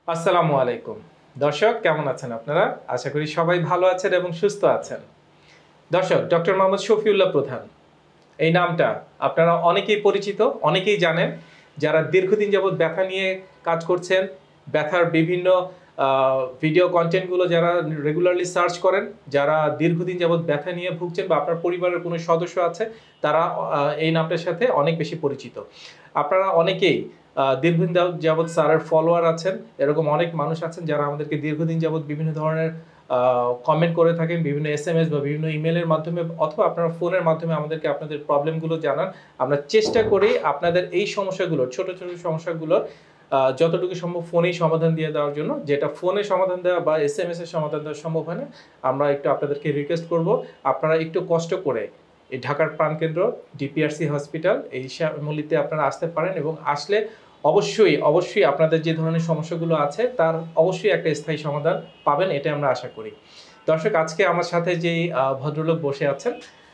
আসসালামু আলাইকুম দর্শক, কেমন আছেন আপনারা? আশা করি সবাই ভালো আছেন এবং সুস্থ আছেন। দর্শক, ডক্টর মোহাম্মদ শফিউল্লাহ প্রধান, এই নামটা আপনারা অনেকেই পরিচিত, অনেকেই জানেন। যারা দীর্ঘদিন যাবৎ ব্যথা নিয়ে কাজ করছেন, ব্যথার বিভিন্ন ভিডিও কন্টেন্টগুলো যারা রেগুলারলি সার্চ করেন, যারা দীর্ঘদিন যাবৎ ব্যথা নিয়ে ভুগছেন বা আপনার পরিবারের কোনো সদস্য আছে, তারা এই নামটার সাথে অনেক বেশি পরিচিত। আপনারা অনেকেই দীর্ঘদিন যাবৎ স্যারের ফলোয়ার আছেন। এরকম অনেক মানুষ আছেন যারা আমাদেরকে দীর্ঘদিন যাবৎ বিভিন্ন ধরনের কমেন্ট করে থাকেন, বিভিন্ন SMS বা বিভিন্ন ইমেলের মাধ্যমে অথবা আপনার ফোনের মাধ্যমে আমাদেরকে আপনাদের প্রবলেমগুলো জানান। আমরা চেষ্টা করি আপনাদের এই সমস্যাগুলো, ছোট ছোট সমস্যাগুলোর যতটুকু সম্ভব ফোনেই সমাধান দিয়ে দেওয়ার জন্য। যেটা ফোনে সমাধান দেওয়া বা SMS এর সমাধান দেওয়া সম্ভব হয় না, আমরা একটু আপনাদেরকে রিকোয়েস্ট করব আপনারা একটু কষ্ট করে এই ঢাকার প্রাণকেন্দ্র DPRC হসপিটাল এই শ্যামলীতে আপনারা আসতে পারেন, এবং আসলে অবশ্যই আপনাদের যে ধরনের সমস্যাগুলো আছে তার অবশ্যই একটা স্থায়ী সমাধান পাবেন, এটা আমরা আশা করি। দর্শক, আজকে আমার সাথে যেই ভদ্রলোক বসে আছেন,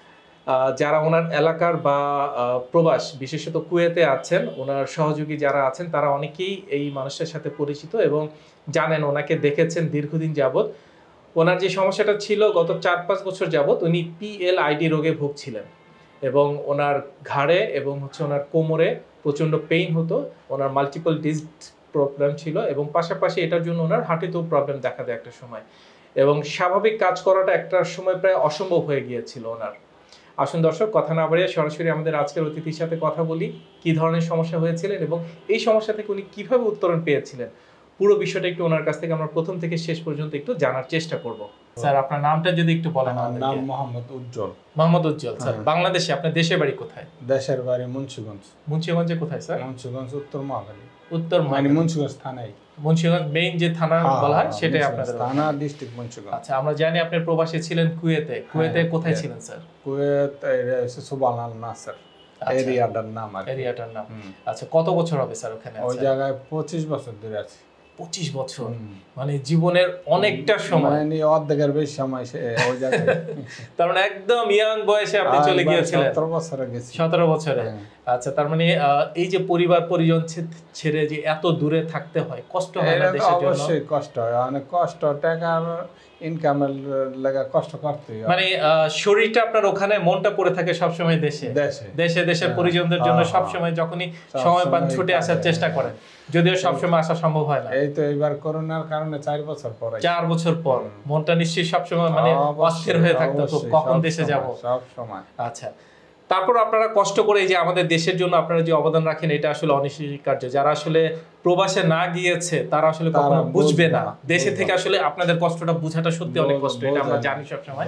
যারা ওনার এলাকার বা প্রবাস, বিশেষত কুয়েতে আছেন, ওনার সহযোগী যারা আছেন তারা অনেকেই এই মানুষের সাথে পরিচিত এবং জানেন, ওনাকে দেখেছেন দীর্ঘদিন যাবৎ। ওনার যে সমস্যাটা ছিল গত 4-5 বছর যাবৎ, উনি PLID রোগে ভুগছিলেন এবং ওনার ঘাড়ে এবং ওনার কোমরে প্রচণ্ড পেইন হতো। ওনার মাল্টিপল ডিস্ক প্রবলেম ছিল এবং পাশাপাশি এটার জন্য ওনার হাঁটুতেও প্রবলেম দেখা দেয় একটা সময়, এবং স্বাভাবিক কাজ করাটা একটা সময় প্রায় অসম্ভব হয়ে গিয়েছিল ওনার। আসুন দর্শক, কথা না বাড়িয়ে সরাসরি আমাদের আজকের অতিথির সাথে কথা বলি, কি ধরনের সমস্যা হয়েছিলেন এবং এই সমস্যা থেকে উনি কিভাবে উত্তরণ পেয়েছিলেন। পুরো বিষয়টা একটু ওনার কাছ থেকে আমরা প্রথম থেকে শেষ পর্যন্ত একটু জানার চেষ্টা করব। স্যার, আপনার নামটা যদি একটু বলেন। আমার নাম মোহাম্মদ উজ্জ্বল। মোহাম্মদ উজ্জ্বল। স্যার, বাংলাদেশে আপনার দেশের বাড়ি কোথায়? দেশের বাড়ি মুন্সিগঞ্জ। মুন্সিগঞ্জে কোথায় স্যার? মুন্সিগঞ্জ উত্তর মহাখালী। উত্তর মানে মুন্সিগঞ্জ থানায়। মুন্সিগঞ্জ মেইন যে থানা বলা হয় সেটাই আপনাদের থানা, ডিস্ট্রিক্ট মুন্সিগঞ্জ। আচ্ছা, আমরা জানি আপনি প্রবাসী ছিলেন কুয়েতে। কুয়েতে কোথায় ছিলেন স্যার? কুয়েত সুবহান আল নাসর এরিয়াটার নাম। এরিয়াটার নাম। আচ্ছা, কত বছর হবে স্যার ওখানে? ওই জায়গায় 25 বছর ধরে আছি। 25 বছর, মানে জীবনের অনেকটা সময়, মানে অর্ধেকের বেশি সময় ওই জায়গায়। তার মানে একদম ইয়াং বয়সে আপনি চলে গিয়েছিলেন। 17 বছরে গেছি। 17 বছরে। আচ্ছা, তার মানে এই যে পরিবার পরিজন ছেড়ে যে এত দূরে থাকতে হয়, কষ্ট হয় না দেশের জন্য? অবশ্যই কষ্ট হয়, অনেক কষ্ট। টাকার ইনকামের লাগা কষ্ট করতে হয়। মানে শরীরটা আপনার ওখানে, মনটা পড়ে থাকে সবসময় দেশে। দেশের পরিজনদের জন্য সবসময় যখনই সময় পান ছুটে আসার চেষ্টা করেন, যদিও সবসময় আসা সম্ভব হয় না। এই তো এবার করোনার কারণে 4 বছর পর। 4 বছর পর মনটা নিশ্চয়ই সবসময় মানে অস্থির হয়ে থাকতো, কখন দেশে যাব সব সময়। আচ্ছা, তারপর আপনারা কষ্ট করে এই যে আমাদের দেশের জন্য আপনারা যে অবদান রাখেন, এটা আসলে অনস্বীকার্য। যারা আসলে প্রবাসে না গিয়েছে তারা আসলে কখনো বুঝবে না। দেশে থেকে আসলে আপনাদের কষ্টটা বোঝাটা সত্যি অনেক কষ্ট, এটা আমরা জানি সবসময়।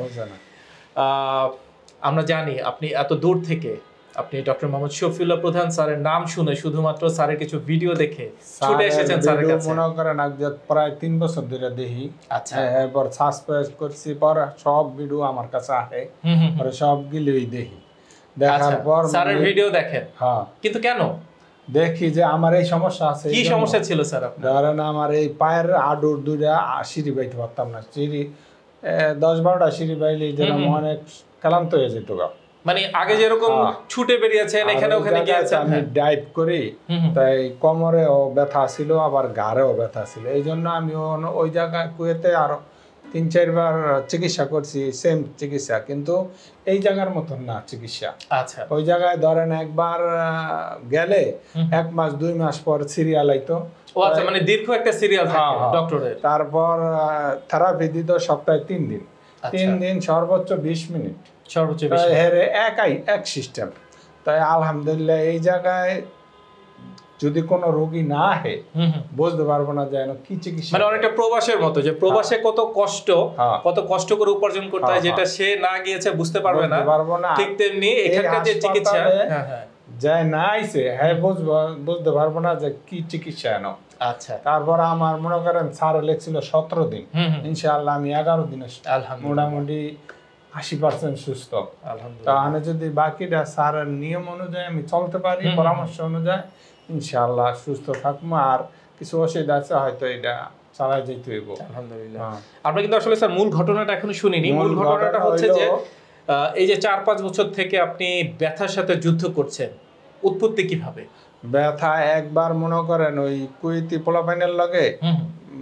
আমরা জানি আপনি এত দূর থেকে, আপনি ডক্টর মোহাম্মদ শফিউল্লাহ প্রধান স্যারের নাম শুনে, শুধুমাত্র স্যারের কিছু ভিডিও দেখে ছুটে এসেছেন স্যারের কাছে। মনে করেন প্রায় 3 বছর ধরে দেখি। আচ্ছা, এরপর সাবস্ক্রাইব করছি, পর সব ভিডিও আমার কাছে আসে, পরে সবগুলোই দেখি। দেখার পর স্যারের ভিডিও দেখেন। হ্যাঁ, কিন্তু কেন দেখি যে আমার এই সমস্যা আছে। কি সমস্যা ছিল স্যার আপনার? ধরেন আমার এই পায়ের আডুর দুইটা সিঁড়ি বাইতে পারতাম না। সিঁড়ি 10-12টা সিঁড়ি বাইলে যেরকম অনেক ক্লান্ত হয়ে যেত। মানে আগে যেরকম ছুটে বেরিয়েছেন, এখানে ওখানে গিয়েছেন, আমি ডাইভ করি, তাই কোমরেও ব্যথা ছিল, আবার ঘাড়েও ব্যথা ছিল। এই জন্য আমি ওই জায়গায় কুয়েতে আরো 3-4 বার চিকিৎসা করছি, সেম চিকিৎসা, কিন্তু এই জায়গার মতন না চিকিৎসা। আচ্ছা, ওই জায়গায় ধরেন একবার গেলে 1 মাস 2 মাস পর সিরিয়াল আইতো। ও আচ্ছা, মানে দীর্ঘ একটা সিরিয়াল থাকে ডক্টরের। তারপর থেরাপি দিত সপ্তাহে 3 দিন। 3 দিন সর্বোচ্চ 20 মিনিট। সর্বোচ্চ এক সিস্টেম। তাই আলহামদুলিল্লাহ এই জায়গায় যদি কোনো রোগী না আহে, বুঝতে পারবো না যে কি চিকিৎসা। মানে অনেকটা প্রবাসের মতো, যে প্রবাসে কত কষ্ট করে উপার্জন করতে হয়, যেটা সে না গিয়েছে বুঝতে পারবে না, ঠিক তেমনি এখানকার যে চিকিৎসা যায় না আইছে, হ্যাঁ বুঝতে পারবো না যে কি চিকিৎসা এনো। আচ্ছা, তারপর আমার মনে করেন স্যার লেখছিল 17 দিন, ইনশাআল্লাহ আমি 11 দিনে মোটামুটি 80% সুস্থ। তাহলে যদি বাকিটা স্যারের নিয়ম অনুযায়ী আমি চলতে পারি, পরামর্শ অনুযায়ী, ইনশাআল্লাহ সুস্থ থাকবো। আর কিছু অসুবিধা আছে, হয়তো এটা চালাই যেতে হইব। আলহামদুলিল্লাহ। আমরা কিন্তু আসলে স্যার মূল ঘটনাটা এখনো শুনিনি। মূল ঘটনাটা হচ্ছে যে এই যে 4-5 বছর থেকে আপনি ব্যথার সাথে যুদ্ধ করছেন, উৎপত্তি কিভাবে? ব্যথা একবার মনে করেন ওই কুয়েতি পোলাপাইনের লগে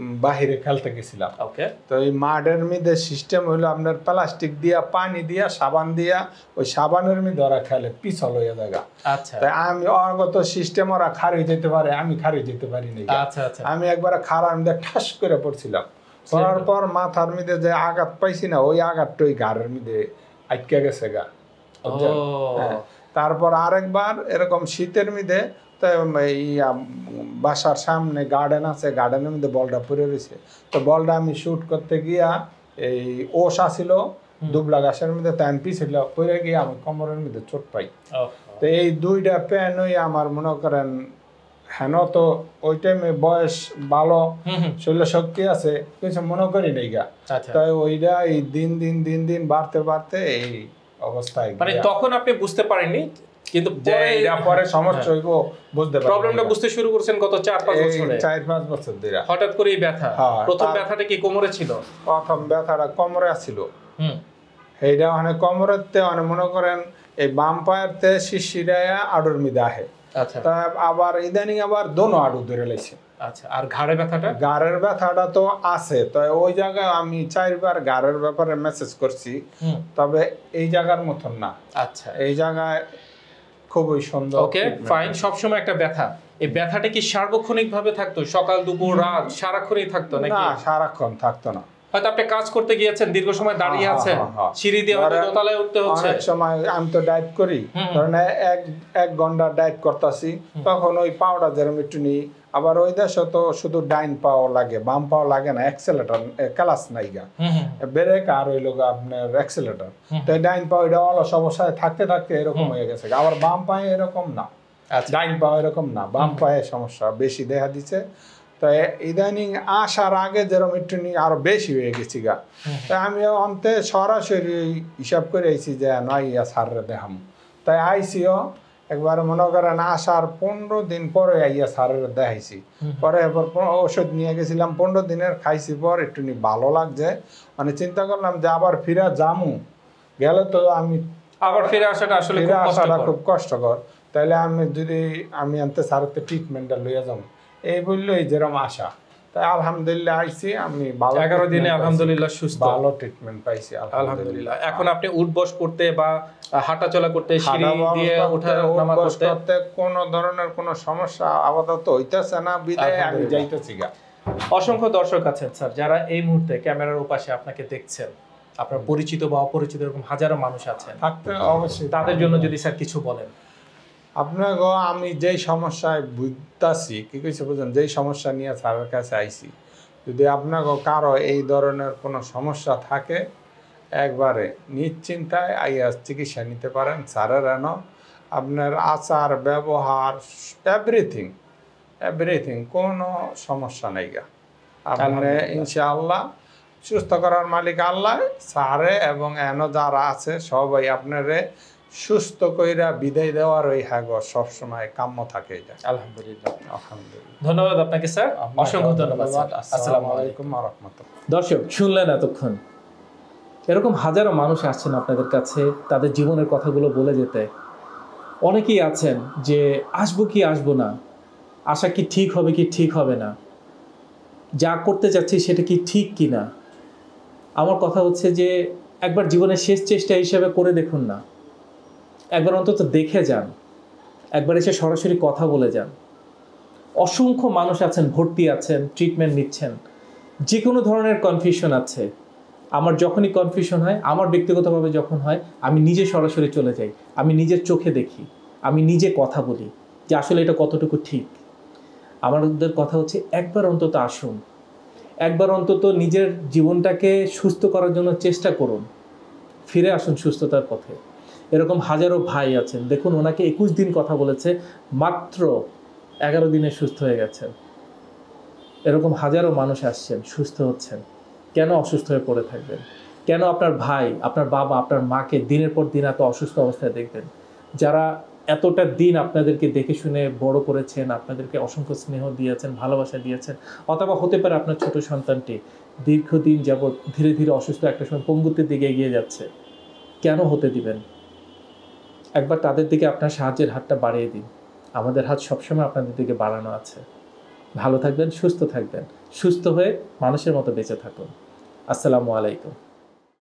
বাহিরে খেলতে গেছিলাম। ওকে। তো এই মাঠের মধ্যে সিস্টেম হলো আপনার প্লাস্টিক দিয়া, পানি দিয়া, সাবান দিয়া, ওই সাবানের মধ্যে ওরা খেলে পিছল হয়ে জায়গা। আচ্ছা। তাই আমি অগত সিস্টেম, ওরা খারে যেতে পারে, আমি খারে যেতে পারি না। আচ্ছা আচ্ছা। আমি একবার খারার মধ্যে ঠাস করে পড়ছিলাম, পড়ার পর মাথার মধ্যে যে আঘাত পাইছি না, ওই আঘাতটা ওই ঘাড়ের মধ্যে আটকে গেছে গা। তারপর আরেকবার এরকম শীতের মধ্যে বাসার সামনে গার্ডেন আছে, গার্ডেনের মধ্যে বলটা পড়ে রয়েছে। তো বলটা আমি শুট করতে গিয়া এই ওষ আসিল দুবলা গাছের মধ্যে, তাই আমি পিছিল পড়ে গিয়ে আমি কোমরের মধ্যে চোট পাই। তো এই দুইটা প্যান ওই আমার মনে করেন হেন তো ওই টাইমে বয়স ভালো, শরীরে শক্তি আছে, কিছু মনে করি নাই গা। তাই ওইটা এই দিন দিন দিন দিন বাড়তে বাড়তে এই অবস্থায়। মানে তখন আপনি বুঝতে পারেননি, কিন্তু পরে সমস্যা হইব বুঝতে পারি। প্রবলেমটা বুঝতে শুরু করছেন গত 4-5 বছরে? 4-5 বছর ধরে হঠাৎ করে এই ব্যথা। প্রথম ব্যথাটা কি কোমরে ছিল? প্রথম ব্যথাটা কোমরে ছিল। এইটা মানে কোমরেতে মানে মনে করেন এই বাম পায়েরতে শিশিরায়া আডুর মধ্যে আহে। আচ্ছা। তা আবার ইদানিং আবার দোনো আডু ধরে লাইছে। আচ্ছা। আর ঘাড়ের ব্যথাটা? ঘাড়ের ব্যথাটা তো আছে, তো ওই জায়গায় আমি 4বার ঘাড়ের ব্যাপারে মেসেজ করছি, তবে এই জায়গার মতন না। আচ্ছা। এই জায়গায় খুবই সুন্দর। Okay fine. সবসময় একটা ব্যথা, এই ব্যথাটা কি সার্বক্ষণিক ভাবে থাকতো? সকাল দুপুর রাত সারাক্ষণই থাকতো নাকি? না, সারাক্ষণ থাকতো না। হয়তো আপনি কাজ করতে গিয়েছেন, দীর্ঘ সময় দাঁড়িয়ে আছেন, সিঁড়ি দিয়ে হয়তো দোতলায় উঠতে হচ্ছে। অনেক সময় আমি তো ডাইভ করি, কারণ এক ঘন্টা ডাইভ করতেছি, তখন ওই পাওটা যেরকম একটু নিই। আবার ওই দেশে তো শুধু ডাইন পাও লাগে, বাম পাও লাগে না, অ্যাক্সেলেটর ক্লাস নাই গা, ব্রেক আর হইল আপনার অ্যাক্সেলেটর। তো ডাইন পাও এটা অলস অবস্থায় থাকতে থাকতে এরকম হয়ে গেছে। আবার বাম পায়ে এরকম না, ডাইন পাও এরকম না, বাম পায়ে সমস্যা বেশি দেখা দিচ্ছে। তো ইদানিং আসার আগে যেরকম একটু নিয়ে আরো বেশি হয়ে গেছি গা। তাই আমি অন্তে সরাসরি হিসাব করে আইছি যে নয় সাররে দেখাম। তাই আইসিও একবার মনে করেন আসার 15 দিন পরে আইয়া সারের দেখাইছি। পরে এবার ওষুধ নিয়ে গেছিলাম, 15 দিনের খাইছি, পর একটু ভালো লাগছে। মানে চিন্তা করলাম যে আবার ফিরা জামু, গেলে তো আমি আবার ফিরে আসাটা আসলে খুব কষ্টকর। তাইলে আমি যদি আমি আনতে সারতে ট্রিটমেন্টটা লইয়া যাবো, এই বললোই যেরকম আশা। তাই আলহামদুলিল্লাহ আইছি আমি, ভালো 11 দিনে আলহামদুলিল্লাহ সুস্থ, ভালো ট্রিটমেন্ট পাইছি আলহামদুলিল্লাহ। এখন আপনি উঠবস করতে বা হাঁটাচলা করতে, সিঁড়ি দিয়ে ওঠা নামা করতে কোনো ধরনের কোনো সমস্যা আপাতত হইতাছে না, বিদায় আমি যাইতেছি গা। অসংখ্য দর্শক আছেন স্যার যারা এই মুহূর্তে ক্যামেরার ওপাশে আপনাকে দেখছেন, আপনার পরিচিত বা অপরিচিত এরকম হাজারো মানুষ আছেন, অবশ্যই তাদের জন্য যদি স্যার কিছু বলেন। আপনাকে আমি যেই সমস্যায় বুঝতেছি, কি কইছে বুঝেন, যেই সমস্যা নিয়ে স্যারের কাছে আইছি, যদি আপনাকে কারো এই ধরনের কোনো সমস্যা থাকে, একবারে নিশ্চিন্তায় আইয়া চিকিৎসা নিতে পারেন। স্যারের এন আপনার আচার ব্যবহার এভরিথিং কোনো সমস্যা নেই গা। আপনি ইনশাআল্লাহ সুস্থ করার মালিক আল্লাহ, স্যারে এবং এন যারা আছে সবাই আপনারে সুস্থ কইরা বিদায় দেওয়ার ওই হাগর সবসময় কাম্য থাকে। আলহামদুলিল্লাহ, আলহামদুলিল্লাহ। ধন্যবাদ আপনাকে স্যার, অসংখ্য ধন্যবাদ। আসসালামু আলাইকুম ওয়া রাহমাতুল্লাহ। দর্শক শুনলেন এতক্ষণ, এরকম হাজারো মানুষ আসছেন আপনাদের কাছে তাদের জীবনের কথাগুলো বলে যেতে। অনেকেই আছেন যে আসবো কি আসবো না, আশা কি ঠিক হবে কি ঠিক হবে না, যা করতে চাচ্ছি সেটা কি ঠিক কি না। আমার কথা হচ্ছে যে একবার জীবনের শেষ চেষ্টা হিসেবে করে দেখুন না, একবার অন্তত দেখে যান, একবার এসে সরাসরি কথা বলে যান। অসংখ্য মানুষ আছেন, ভর্তি আছেন, ট্রিটমেন্ট নিচ্ছেন, যে কোনো ধরনের কনফিউশন আছে। আমার যখনই কনফিউশন হয়, আমার ব্যক্তিগতভাবে যখন হয়, আমি নিজে সরাসরি চলে যাই, আমি নিজের চোখে দেখি, আমি নিজে কথা বলি যে আসলে এটা কতটুকু ঠিক। আমাদের কথা হচ্ছে একবার অন্তত আসুন, একবার অন্তত নিজের জীবনটাকে সুস্থ করার জন্য চেষ্টা করুন, ফিরে আসুন সুস্থতার পথে। এরকম হাজারো ভাই আছেন, দেখুন ওনাকে 21 দিন কথা বলেছে, মাত্র 11 দিনে সুস্থ হয়ে গেছেন। এরকম হাজারো মানুষ আসছেন, সুস্থ হচ্ছেন। কেন অসুস্থ হয়ে পড়ে থাকবেন? কেন আপনার ভাই, আপনার বাবা, আপনার মাকে দিনের পর দিন এত অসুস্থ অবস্থায় দেখবেন? যারা এতটা দিন আপনাদেরকে দেখে শুনে বড় করেছেন, আপনাদেরকে অসংখ্য স্নেহ দিয়েছেন, ভালোবাসা দিয়েছেন, অথবা হতে পারে আপনার ছোট সন্তানটি দীর্ঘদিন যাবৎ ধীরে ধীরে অসুস্থ, একটা সময় পঙ্গুত্বের দিকে এগিয়ে যাচ্ছে, কেন হতে দিবেন? একবার তাদের দিকে আপনার সাহায্যের হাতটা বাড়িয়ে দিন। আমাদের হাত সবসময় আপনাদের দিকে বাড়ানো আছে। ভালো থাকবেন, সুস্থ থাকবেন, সুস্থ হয়ে মানুষের মতো বেঁচে থাকুন। আসসালামু আলাইকুম।